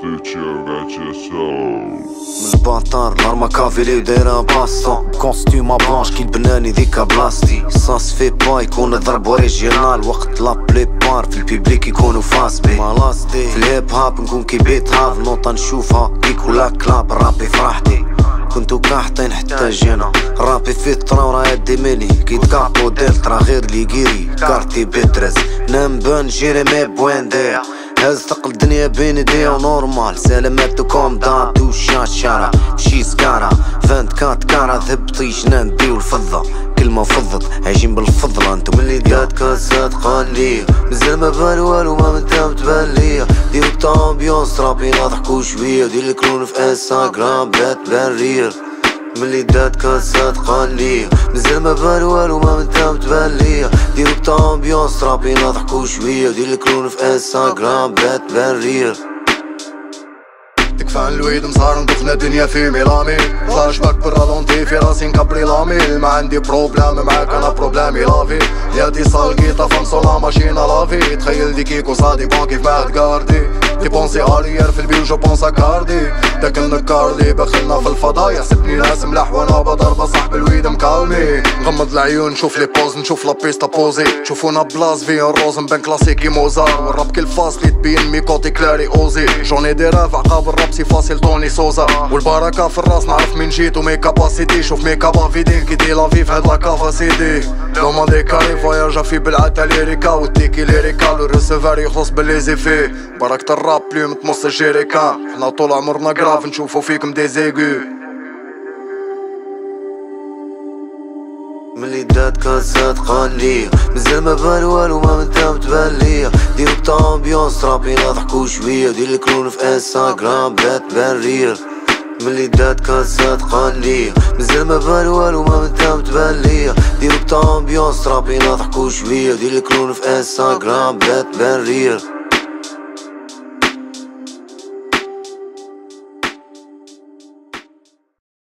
من الباطار لارما كافيلي ودايرة باستون كوستيوم بلانش كي البناني ذيكا بلاستي ساس في با يكون ضرب اوريجينال وقت لا بلي بار في البيبليك يكونوا فاس بي مالاستي في الهيب هاب نكون كي بيت هاف نوطة نشوفها كيك ولا كلاب رابي فرحتي كنتو كاحطين حتى جينا رابي في الطرا ورا يدي ميلي كي تكابو دلترا غير لي جيري كارتي بيترز نام بان جيري مي بوين ديا هز ثقل الدنيا بين ايديا ونورمال سلامتكم داتو شاشارة مشي سكارة 24 كارة ذهب طيش نديو الفضة كلمة فضت عايشين بالفضلة انتو ملي دات كاسات قالية مازال ما بان والو ما منتا متبان ليا ديرو طامبيونس رابينا ضحكو شوية ودير الكلون في انستغرام بات بان رير ملي دات كاسات قالية مازال ما بان والو ما منتا متبان ليا ديرو طامبيونس رابينا ضحكو شوية ودير الكلون في انستغرام بات بان رير تكفى عن الويد مصار ندخنا دنيا في ميلامي فلاش باك بالرالونتي في راسي نكبري لامي ما عندي بروبلام معاك انا بروبلامي لافي يا دي صالكيطة فمسو لا ماشينا لافي تخيل دي كيكو صادي بان كيف ما تقاردي ديبونسي اريير في البيو جو بونسا كاردي داك النكاردي بخلنا في الفضاء يحسبني ناس ملاح وانا بضربة صاحب الويد مكالمي نغمض العيون نشوف لي بوز نشوف لا بيستا بوزي شوفونا بلاص في الروز نبان كلاسيكي موزار والراب كل فاصلي تبين ميكوتي كلاري اوزي جوني دي راف عقاب الراب سي فاصل توني سوزا والبركة في الراس نعرف من جيت ومي كاباسيتي شوف مي كابا فيدين كي دي لافيف هاد لا كافاسيتي لو ما دي كاري فواياجا في بالعتا ليريكا والتيكي ليريكا والريسيفر يخلص بالليزيفي بركة الراب بلوم تمص الجيريكا حنا طول عمرنا كراف نشوفو فيكم دي زيغو ملي دات كاسات قالية مازال ما بان والو ما منتا متبان ليا ديرو طامبيونس رابينا ضحكو شوية ودير الكلون في انستغرام بات بان رير ملي دات كاسات قالية مازال ما بان والو ما منتا متبان ليا ديرو طامبيونس رابينا ضحكو شوية ودير الكلون في انستغرام بات بان رير